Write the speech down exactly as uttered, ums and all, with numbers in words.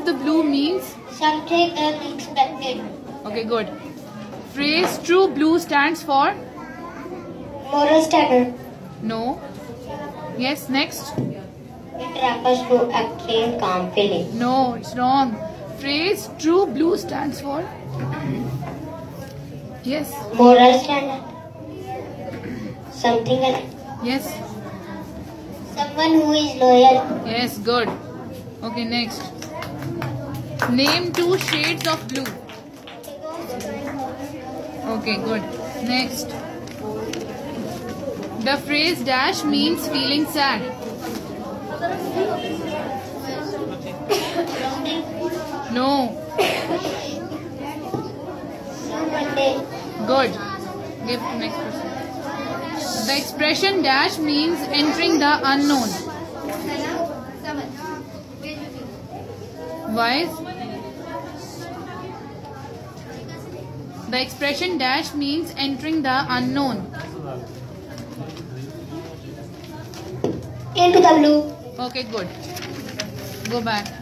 of the blue means? Something unexpected. Okay, good. Phrase true blue stands for? Moral standard. No. Yes, next. It refers to a clean, calm feeling. No, it's wrong. Phrase true blue stands for? Yes. Moral standard. Something else. Yes. Someone who is loyal. Yes, good. Okay, next. Name two shades of blue. Okay, good. Next. The phrase dash means feeling sad. No. Good. Give to next person. The expression dash means entering the unknown. Why? The expression dash means entering the unknown. Into the blue. Okay, good. Go back.